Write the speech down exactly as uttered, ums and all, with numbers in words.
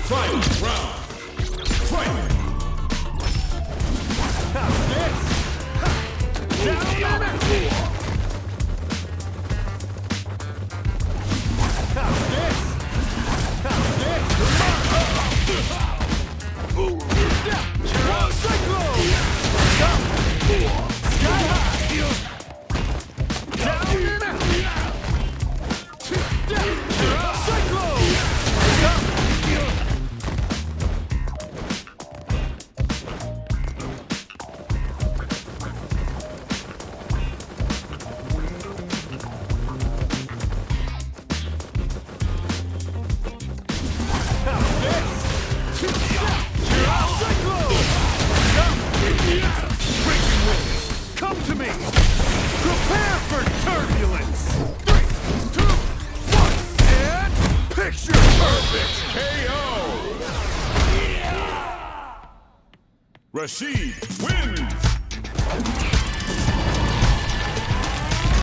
Final round. Fight! How's this? Ha! Down and out! How's this? How's this? One cyclone! Down! Sky high! Down and out! Down! Cyclone! Down! Come to me! Prepare for turbulence! Three, two, one, and picture perfect! K O! Rashid wins!